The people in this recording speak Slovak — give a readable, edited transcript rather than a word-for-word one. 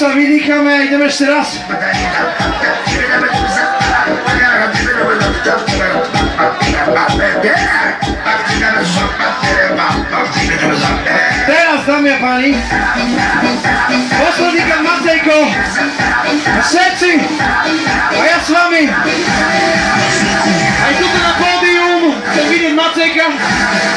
sa vydýchame a ideme ešte raz. Teraz, dámy a páni, posledníka Matejko a všetci a ja s vami. Aj tu na pódium chcem vidieť Matejka.